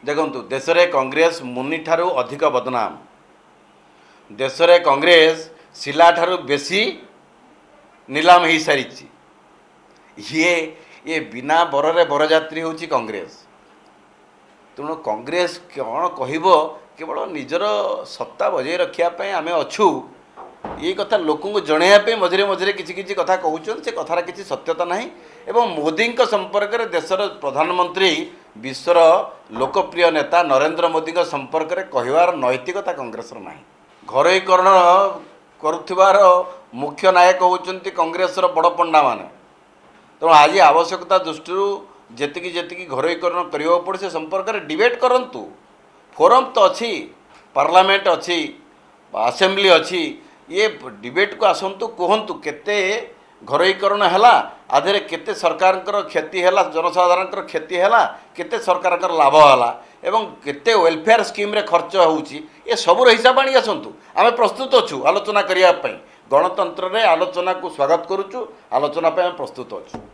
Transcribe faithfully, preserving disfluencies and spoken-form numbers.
देखु देश में कांग्रेस मुनि ठारू अधिक बदनाम। देश में कांग्रेस शिला ठारू बेसी नीलाम हो सारी। ये ये बिना बररे बरजात्री होची कांग्रेस। तेणु कांग्रेस कौन कहब केवल निजर सत्ता बजाय रखापी आम अच्छू ये कथा लोक जनवाई मझे मझे किसी किसी कथा कहते से कथार किसी सत्यता ना। एवं मोदी संपर्क में देशर प्रधानमंत्री विश्वर लोकप्रिय नेता नरेंद्र मोदी संपर्क में कहवार नैतिकता कांग्रेस ना। घरोईकरण करुवार मुख्य नायक होती कांग्रेस बड़ पंडा माने। तेणु आज आवश्यकता दृष्टि जेतिकी जेतिकी घरोईकरण करने पड़े से संपर्क में डिबेट करूँ। फोरम तो अच्छी, पार्लियामेंट अच्छी, असेंबली अच्छी, ये डिबेट को आसतु कहतु केते घरोईकरण है आधे केते सरकार क्षति है, जनसाधारण क्षति है, केते सरकार लाभ है एवं केते वेलफेयर स्कीम रे खर्च होउची ये सबूर हिसाब आनी आसतु। आम प्रस्तुत अच्छू आलोचना करने। गणतंत्र रे आलोचना को स्वागत करुचु, आलोचना पे प्रस्तुत अच्छू।